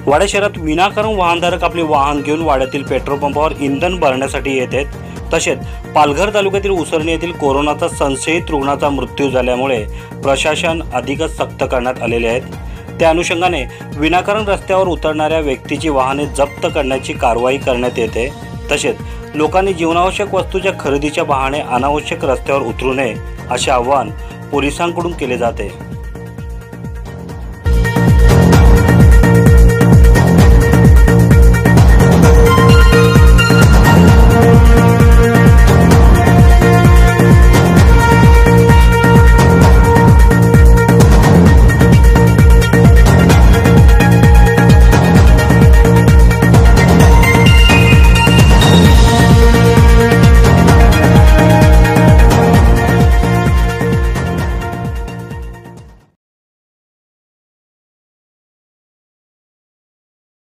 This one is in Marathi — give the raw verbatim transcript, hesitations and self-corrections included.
वाडा शहरात विनाकारण वाहनधारक आपले वाहन घेऊन वाड्यातील पेट्रोल पंपावर इंधन भरण्यासाठी येत आहेत। तसेच पालघर तालुक्यातील उसरणे येथील कोरोनाचा संशयित रुग्णाचा मृत्यू झाल्यामुळे प्रशासन अधिकच सक्त करण्यात आलेले आहेत। त्या अनुषंगाने विनाकारण रस्त्यावर उतरणाऱ्या व्यक्तीची वाहने जप्त करण्याची कारवाई करण्यात येते। तसेच लोकांनी जीवनावश्यक वस्तूच्या खरेदीच्या बहाणे अनावश्यक रस्त्यावर उतरू नये असे आवाहन पोलिसांकडून केले जाते।